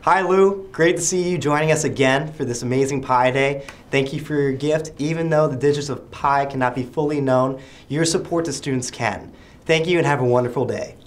Hi Lou, great to see you joining us again for this amazing Pi Day. Thank you for your gift. Even though the digits of pi cannot be fully known, your support to students can. Thank you and have a wonderful day.